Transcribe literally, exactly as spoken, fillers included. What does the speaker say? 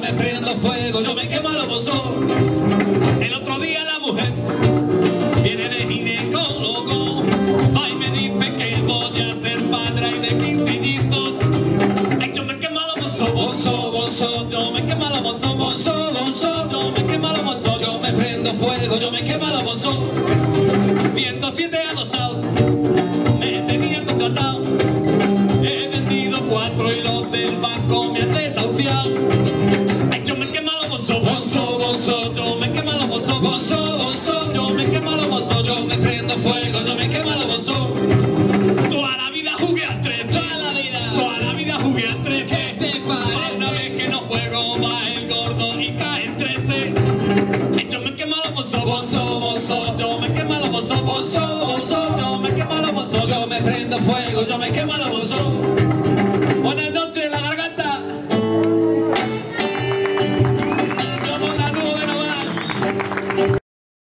me prendo fuego, yo me quemo los bozos. El otro día la mujer viene de ginecólogo, va y me dice que voy a ser padre y de quintillizos. Ay, yo me quemo los bozos, Bozo, bozo, yo me quemo los bozos, bozo, bozo, yo me quemo los bozos. yo me prendo fuego, yo me quemo los bozos. ciento siete adosados me tenían contratado. He vendido cuatro y los del banco me han desahuciado. Ay, yo me quemo los bozos, Bozo, bozo, yo me quemo los bozos, bozo, bozo, yo me quemo los bozos. yo me prendo fuego, yo me quemo los bozos. Toda la vida jugué al tres, Toda la vida, toda la vida jugué al tres. ¿qué te Una parece? vez que no juego va el gordo y cae en trece. Ay, yo me quemo los bozos, Bozo, bozo, yo me quemo los bozos, bozo, bozo, yo me quemo los bozos. yo me prendo fuego, yo me quemo los